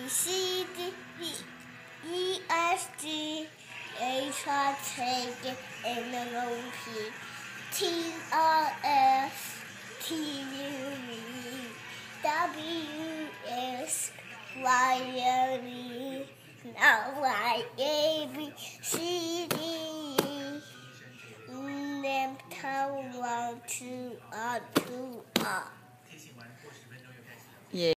C, D, E, F, G, H, I, J, K, L, M, N, O, P, Q, R, S, T, U, V, W, X, Y, and Z. Now I A, B, C, D, E. Them 1, 2, R, 2, R.